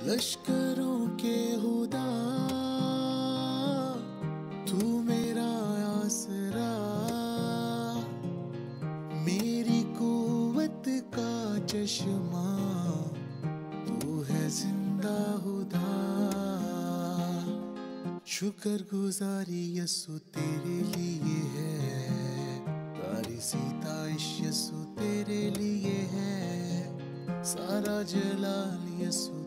लश्करों के खुदा तू मेरा आसरा, मेरी कुव्वत का चश्मा तू है जिंदा खुदा। शुक्रगुजारी यसु तेरे लिए है, सारी सिताइश यसु तेरे लिए है, सारा जलाल यसु